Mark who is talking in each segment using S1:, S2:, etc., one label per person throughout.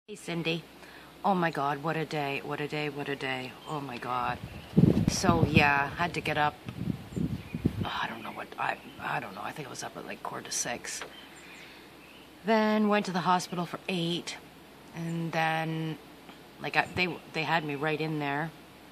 S1: Hey Cindy, oh my god, what a day, what a day, what a day, oh my god. So yeah, had to get up, I don't know what, I don't know, I think I was up at like 5:45. Then went to the hospital for 8, and then like they had me right in there.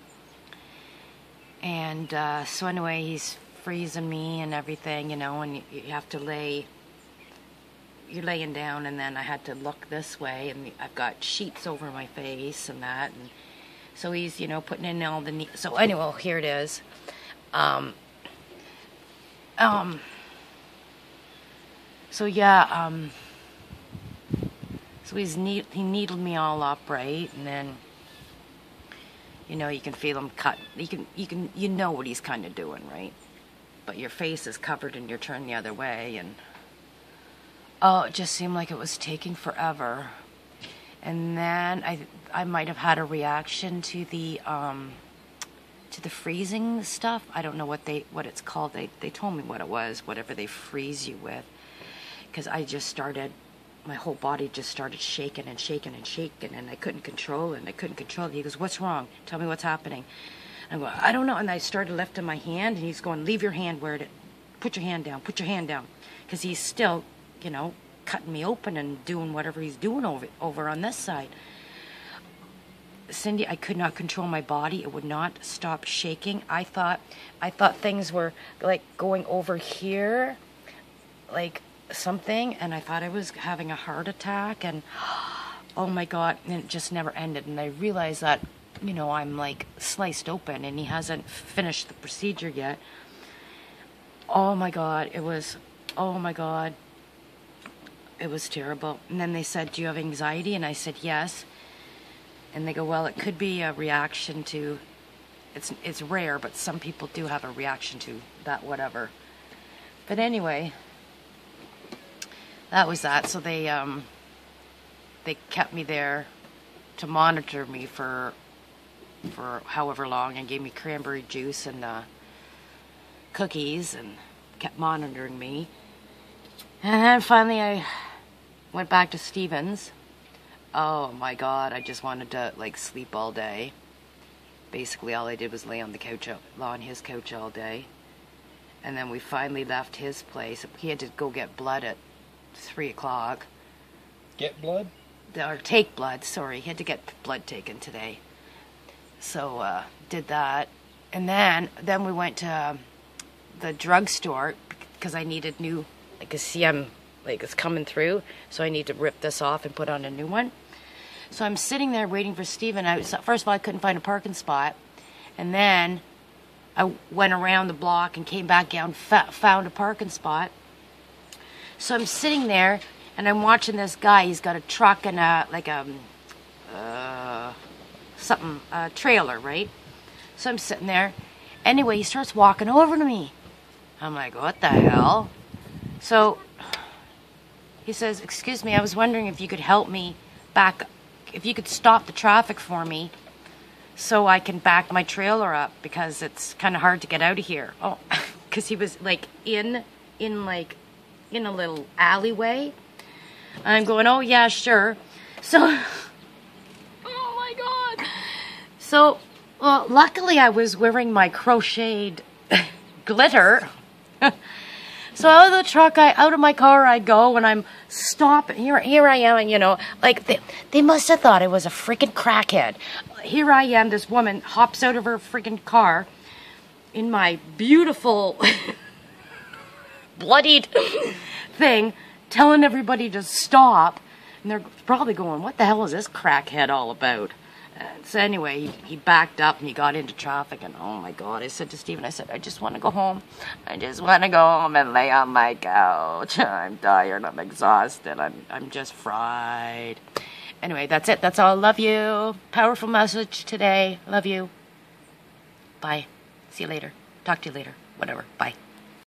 S1: And so anyway, he's freezing me and everything, you know, and you have to lay, you're laying down, and then I had to look this way, and I've got sheets over my face and that, and so he's, you know, putting in all the so anyway, well, here it is. So yeah, so he needled me all up, right, and then, you know, you can feel him cut. You know what he's kind of doing, right? But your face is covered and you're turned the other way, and oh, it just seemed like it was taking forever. And then I might have had a reaction to the freezing stuff. I don't know what it's called. They told me what it was, whatever they freeze you with. Because I just started, my whole body just started shaking and shaking and shaking, and I couldn't control it, and I couldn't control it. He goes, "What's wrong? Tell me what's happening." I'm going, "I don't know." And I started lifting my hand, and he's going, "Leave your hand where it, put your hand down, put your hand down." Because he's still, you know, cutting me open and doing whatever he's doing over on this side. Cindy, I could not control my body. It would not stop shaking. I thought things were like going over here, like something, and I thought I was having a heart attack, and oh my god, and it just never ended. And I realized that, you know, I'm like sliced open, and he hasn't finished the procedure yet. Oh my god, it was, oh my god, it was terrible. And then they said, "Do you have anxiety?" And I said, "Yes." And they go, "Well, it could be a reaction to, it's rare, but some people do have a reaction to that, whatever." But anyway, that was that. So they kept me there to monitor me for however long, and gave me cranberry juice and cookies, and kept monitoring me. And then finally I went back to Stephen's. Oh my god, I just wanted to like sleep all day. Basically all I did was lay on the couch, on his couch all day. And then we finally left his place. He had to go get blood at 3 o'clock.
S2: Get blood?
S1: Or take blood, sorry. He had to get blood taken today. So, did that. And then we went to the drugstore because I needed new, like, you see I'm, like, it's coming through, so I need to rip this off and put on a new one. So I'm sitting there waiting for Stephen. First of all, I couldn't find a parking spot. And then I went around the block and came back down, found a parking spot. So I'm sitting there, and I'm watching this guy. He's got a truck and a trailer, right? So I'm sitting there. Anyway, he starts walking over to me. I'm like, what the hell? So he says, "Excuse me, I was wondering if you could help me back, if you could stop the traffic for me so I can back my trailer up, because it's kind of hard to get out of here." Oh, because he was like in a little alleyway. I'm going, "Oh yeah, sure." So, oh my god. So, well, luckily I was wearing my crocheted glitter. So out of the truck, out of my car I go, and I'm stopping. Here I am, and you know, like they must have thought I was a freaking crackhead. Here I am, this woman hops out of her freaking car in my beautiful bloodied thing, telling everybody to stop, and they're probably going, "What the hell is this crackhead all about?" So anyway, he backed up and he got into traffic, and oh my god, I said to Stephen, I said, "I just want to go home. I just want to go home and lay on my couch. I'm tired, I'm exhausted, I'm just fried." Anyway, that's it. That's all. Love you. Powerful message today. Love you. Bye. See you later. Talk to you later. Whatever. Bye.